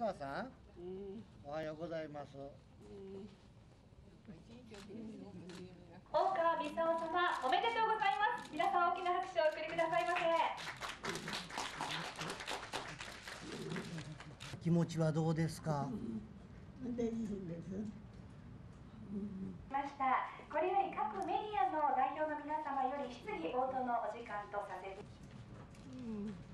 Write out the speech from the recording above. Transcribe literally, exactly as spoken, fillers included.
川さん、 うん、 おはようございます。 うん、 大川美沙様、おめでとうございます。皆さん大きな拍手をお送りくださいませ。 気持ちはどうですか？ 大事です。 ました。これより各メディアの代表の皆様より質疑応答のお時間とさせて。 うん